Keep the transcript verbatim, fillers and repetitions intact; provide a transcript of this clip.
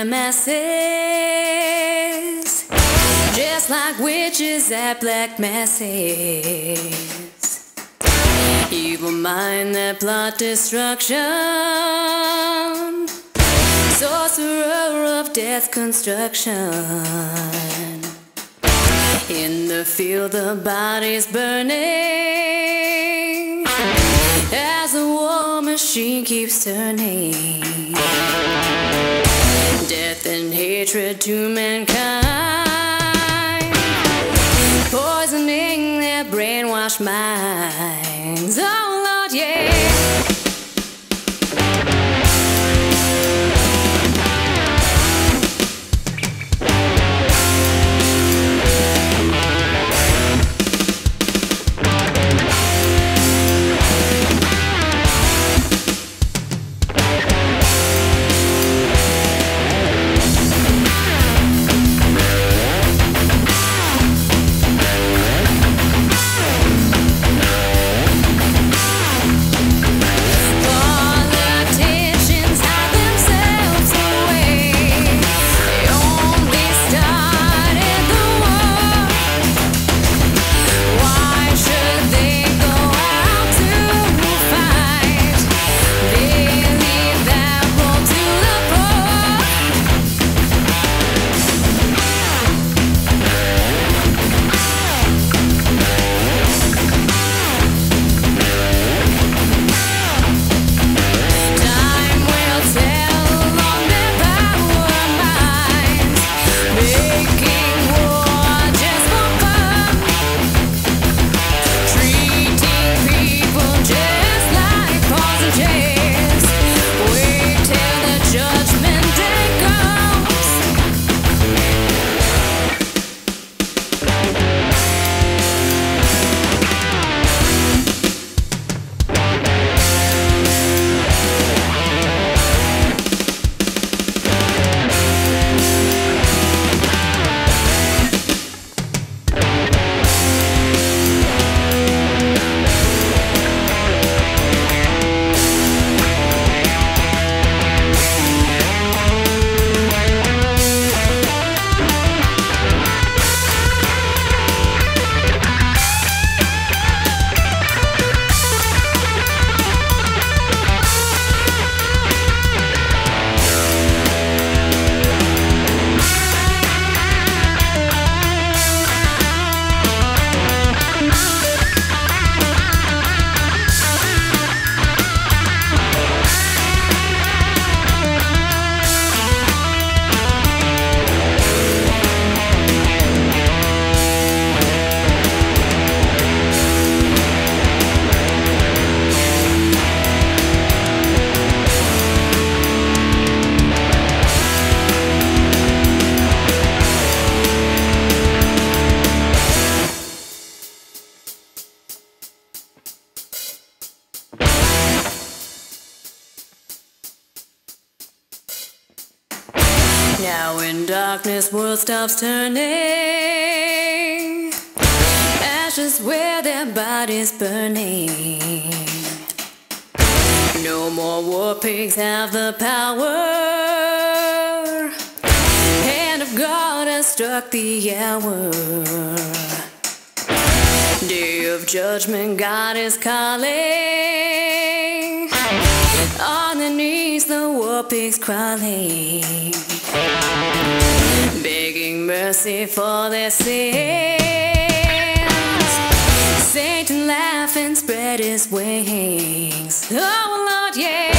their masses, just like witches at black masses. Evil mind that plot destruction, sorcerer of death construction. In the field the body's burning, as the war machine keeps turning. Death and hatred to mankind, poisoning their brainwashed minds. Oh Lord, yeah. Now when darkness world stops turning, ashes where their bodies burning. No more war pigs have the power, hand of God has struck the hour. Day of judgment, God is calling, on their knees the war pigs crawling, begging mercy for their sins. Satan laugh and spread his wings. Oh Lord, yeah.